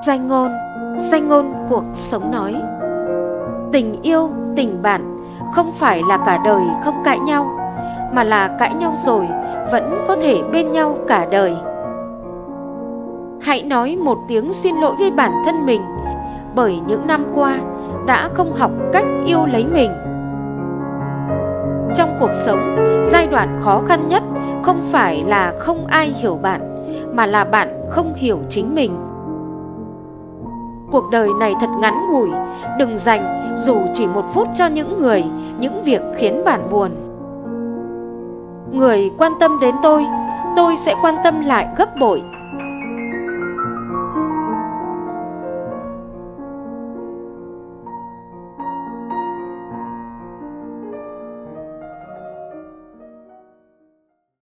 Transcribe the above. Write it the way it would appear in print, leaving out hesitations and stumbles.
Danh ngôn cuộc sống nói: tình yêu, tình bạn không phải là cả đời không cãi nhau, mà là cãi nhau rồi vẫn có thể bên nhau cả đời. Hãy nói một tiếng xin lỗi với bản thân mình, bởi những năm qua đã không học cách yêu lấy mình. Trong cuộc sống, giai đoạn khó khăn nhất không phải là không ai hiểu bạn, mà là bạn không hiểu chính mình. Cuộc đời này thật ngắn ngủi, đừng dành dù chỉ 1 phút cho những người, những việc khiến bạn buồn. Người quan tâm đến tôi sẽ quan tâm lại gấp bội.